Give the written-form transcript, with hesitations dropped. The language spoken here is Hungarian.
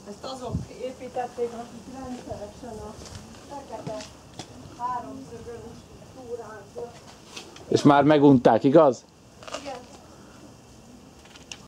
Ezt azok építették, akik rendszeresen a fekete háromszögön túráznak. És már megunták, igaz?